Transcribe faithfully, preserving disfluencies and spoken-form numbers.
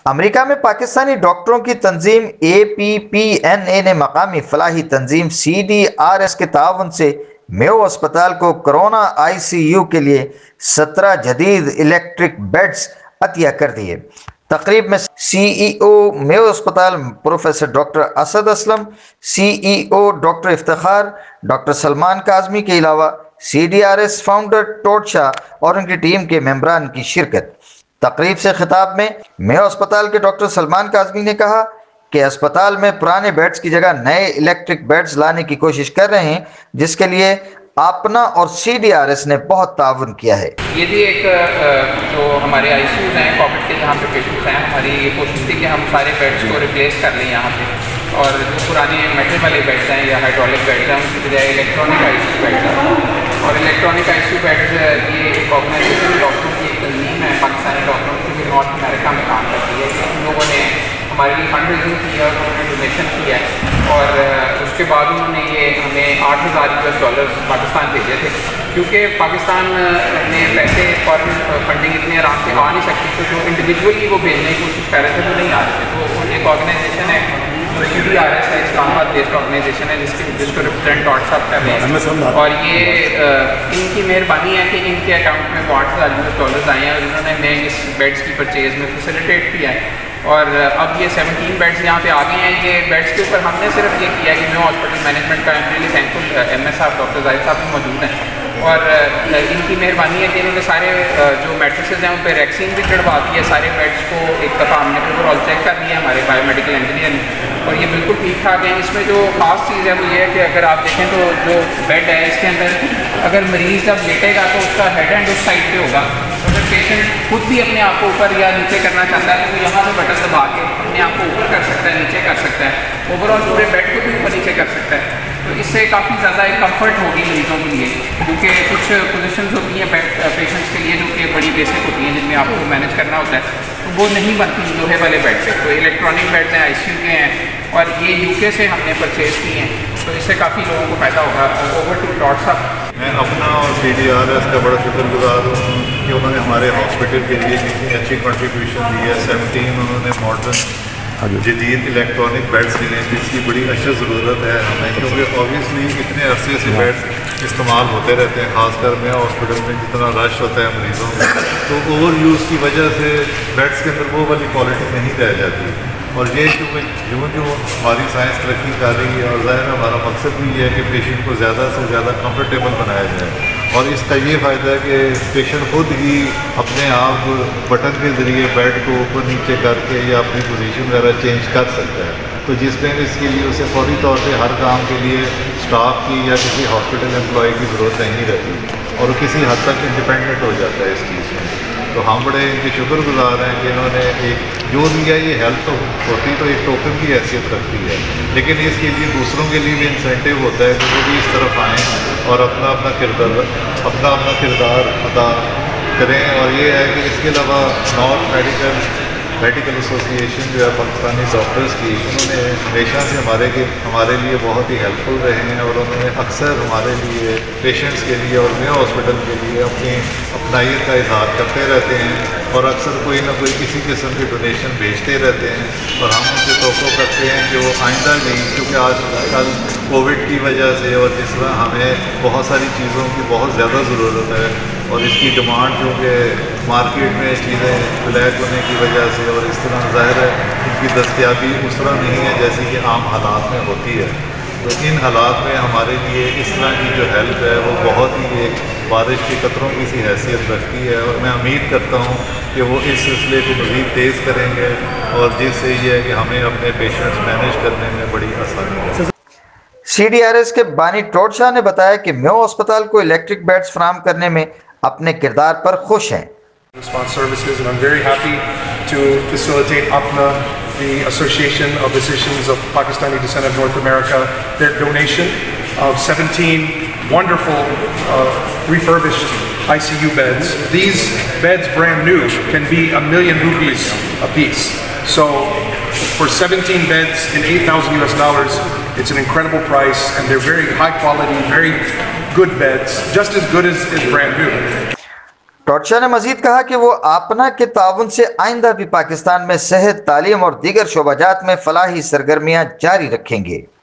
امریکہ میں پاکستانی ڈاکٹروں کی تنظیم اے پی پی این اے نے مقامی فلاحی تنظیم سی ڈی آر ایس کے تعاون سے میو اسپتال کو کرونا آئی سی یو کے لیے سترہ جدید الیکٹرک بیڈز عطیہ کر دیے۔ تقریب میں سی ای او میو اسپتال professor doctor Asad Aslam, C E O doctor Iftikhar, doctor Salman Kazmi کے علاوہ C D R S founder ٹوٹ شاہ اور ان کی ٹیم کے ممبران کی شرکت۔ تقریب سے خطاب میں میو اسپتال کے ڈاکٹر سلمان کاظمی نے کہا کہ اسپتال میں پرانے بیڈز کی جگہ نئے الیکٹرک بیڈز لانے کی کوشش کر رہے ہیں، جس کے لیے آپنا اور سی ڈی آر ایس نے بہت تعاون کیا ہے۔ یہ بھی ایک جو ہمارے آئی سی یوز ہیں کووڈ کے جہاں پہ پیشنٹس ہیں، ہماری یہ کوشش تھی کہ ہم سارے بیڈز کو ریپلیس کر لیں یہاں پہ، اور جو پرانے میٹل والے بیڈز ہیں یا ہائیڈرولک بیڈز ہیں ان کی بجائے electronic I C U beds ہیں، اور electronic I C U beds یہ ایک آرگنائزیشن ڈاکٹروں کی ایک تنظیم ہے پاکستانی ڈاکٹروں کی جو نارتھ امریکہ میں کام کرتی ہے۔ ان لوگوں نے ہمارے لیے فنڈ ریزنگ کی ہے اور انہوں نے ڈونیشن کی ہے، اور اس کے بعد انہوں نے یہ ہمیں آٹھ ہزار یو ایس ڈالرز پاکستان بھیجے تھے، کیونکہ پاکستان میں پیسے فارن فنڈنگ اتنے آرام سے آ نہیں سکتی، تو جو انڈیویجولی وہ بھیجنے کی کوشش کر رہے تھے وہ نہیں آ رہے تھے۔ تو ایک آرگنائزیشن ہے جو سی ڈی آر ایس ہے، اسلام آباد بیسڈ آرگنائزیشن ہے، جس کے جس کو ریپرزینٹ ڈاٹ صاحب کر رہے ہیں، اور یہ ان کی مہربانی ہے کہ ان کے اکاؤنٹ میں وہ آٹھ ہزار یو ایس ڈالرز آئے ہیں اور انہوں نے ہمیں اس بیڈس کی پرچیز میں فیسیلیٹیٹ کیا ہے، اور اب یہ سیونٹین بیڈس یہاں پہ آ گئے ہیں۔ یہ بیڈس کے اوپر ہم نے صرف یہ کیا کہ میو ہاسپٹل مینجمنٹ کا I'm really thankful M S صاحب ڈاکٹر ظاہر صاحب بھی موجود ہیں، اور ان کی مہربانی ہے کہ انہوں نے سارے جو میٹرسز ہیں ان پہ ویکسین بھی چڑھوا دی ہے۔ سارے بیڈس کو ایک دفعہ ہم نے اوور آل چیک کر لیا ہمارے بایو میڈیکل انجینئر نے، اور یہ بالکل ٹھیک ٹھاک ہے۔ اس میں جو خاص چیز ہے وہ یہ ہے کہ اگر آپ دیکھیں تو جو بیڈ ہے اس کے اندر اگر مریض جب لیٹے گا تو اس کا ہیڈ اینڈ اس سائڈ پہ ہوگا، اگر پیشنٹ خود بھی اپنے آپ کو اوپر یا نیچے کرنا چاہتا ہے تو یہاں سے بٹن دبا کے اپنے آپ کو اوپر کر سکتا ہے، نیچے کر سکتا ہے، اوور آل پورے بیڈ کو بھی اوپر نیچے کر سکتا ہے۔ تو اس سے کافی زیادہ ایک کمفرٹ ہوگی مریضوں کے لیے، کیونکہ کچھ پوزیشنز ہوتی ہیں پیشنٹس کے لیے جو کہ بڑی بیسک ہوتی ہیں جن میں آپ کو مینیج کرنا ہوتا ہے، تو وہ نہیں بنتی لوہے والے بیڈ سے۔ تو الیکٹرانک بیڈز ہیں، آئی سی یو کے ہیں، اور یہ یو کے سے ہم نے پرچیز کی ہیں، تو اس سے کافی لوگوں کو فائدہ ہوگا۔ اوور ٹو ڈاٹ صاحب۔ میں اپنا اور سی ڈی آر ایس کا بڑا شکر گزار ہوں کہ انہوں نے ہمارے ہاسپٹل کے لیے اتنی اچھی کنٹریبیوشن دی ہے۔ سیونٹین انہوں نے ماڈرن جدید الیکٹرانک بیڈس لیے، جس کی بڑی اشد ضرورت ہے ہمیں، کیونکہ اوبیسلی اتنے عرصے سے بیڈس استعمال ہوتے رہتے ہیں، خاص کر میں ہاسپٹل میں جتنا رش ہوتا ہے مریضوں میں، تو اوور یوز کی وجہ سے بیڈس کے اندر وہ والی کوالٹی نہیں رہ جاتی۔ اور یہ کیونکہ جو جو ہماری سائنس ترقی کر رہی ہے، اور ظاہر ہے ہمارا مقصد بھی یہ ہے کہ پیشنٹ کو زیادہ سے زیادہ کمفرٹیبل بنایا جائے، اور اس کا یہ فائدہ ہے کہ پیشنٹ خود ہی اپنے آپ بٹن کے ذریعے بیڈ کو اوپر نیچے کر کے یا اپنی پوزیشن وغیرہ چینج کر سکتا ہے، تو جس میں اس کے لیے اسے فوری طور پہ ہر کام کے لیے اسٹاف کی یا کسی ہاسپٹل امپلائی کی ضرورت نہیں رہتی، اور وہ کسی حد تک انڈیپینڈنٹ ہو جاتا ہے اس چیز میں۔ تو ہم بڑے ان کے شکر گزار ہیں کہ انہوں نے ایک جو دیا، یہ ہیلپ تو ہوتی تو ایک ٹوکن کی حیثیت رکھتی ہے، لیکن اس کے لیے دوسروں کے لیے بھی انسینٹیو ہوتا ہے کہ وہ بھی اس طرف آئیں اور اپنا اپنا کردار اپنا اپنا کردار ادا کریں۔ اور یہ ہے کہ اس کے علاوہ نارتھ میڈیکل میڈیکل ایسوسیشن جو ہے پاکستانی ڈاکٹرز کی، انہوں نے ہمیشہ سے ہمارے کے ہمارے لیے بہت ہی ہیلپ فل رہے ہیں، اور انہوں نے اکثر ہمارے لیے پیشنٹس کے لیے اور میو ہاسپٹل کے لیے اپنی اپنائیت کا اظہار کرتے رہتے ہیں، اور اکثر کوئی نہ کوئی کسی قسم کی ڈونیشن بھیجتے رہتے ہیں، اور ہم ان سے توقع کرتے ہیں کہ وہ آئندہ نہیں، کیونکہ آج کل کووڈ کی وجہ سے اور جس طرح ہمیں بہت ساری چیزوں کی بہت زیادہ ضرورت ہے، اور اس کی ڈیمانڈ جو کہ مارکیٹ میں چیزیں بلیک ہونے کی وجہ سے، اور اس طرح ظاہر ہے ان کی دستیابی اس طرح نہیں ہے جیسی کہ عام حالات میں ہوتی ہے، تو ان حالات میں ہمارے لیے اس طرح کی جو ہیلپ ہے وہ بہت ہی ایک بارش کے قطروں کی سی حیثیت رکھتی ہے، اور میں امید کرتا ہوں کہ وہ اس سلسلے کو مزید تیز کریں گے، اور جس سے یہ ہے کہ ہمیں اپنے پیشنٹس مینیج کرنے میں بڑی آسانی ہے۔ سی ڈی آر ایس کے بانی ٹوٹ شاہ نے بتایا کہ میو اسپتال کو الیکٹرک بیڈز فراہم کرنے میں اپنے کردار پر خوش ہیں۔ Response services, and I'm very happy to facilitate A P N A, the Association of Physicians of Pakistani Descent of North America, their donation of seventeen wonderful uh, refurbished I C U beds. These beds, brand new, can be a million rupees a piece. So for seventeen beds and eight thousand U S dollars, it's an incredible price, and they're very high quality, very good beds, just as good as, as brand new. ٹوٹشا نے مزید کہا کہ وہ آپنا کے تعاون سے آئندہ بھی پاکستان میں صحت، تعلیم اور دیگر شعبہ جات میں فلاحی سرگرمیاں جاری رکھیں گے۔